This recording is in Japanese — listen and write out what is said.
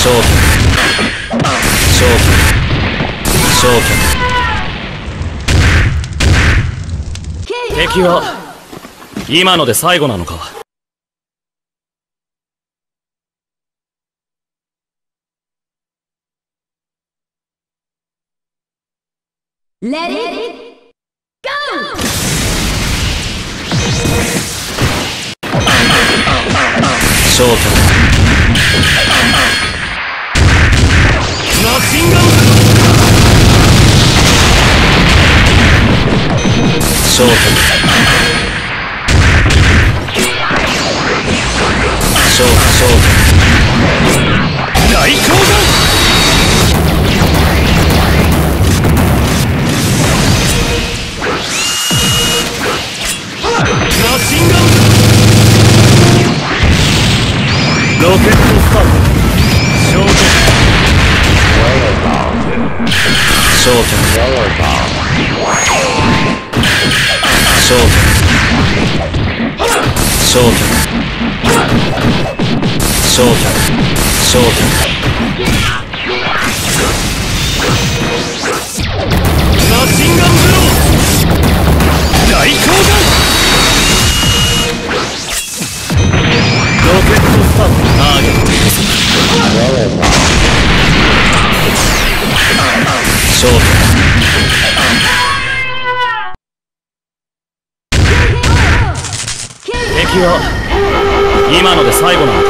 消去消去消去。敵は今ので最後なのか。 Let it go! 消去。マシンガン消去消去消去。大砲弾マシンガンロケットスタート消去消去消去消去消去消去。マシンガンブロー大砲弾ロケットスタートターゲット消去敵は今ので最後なの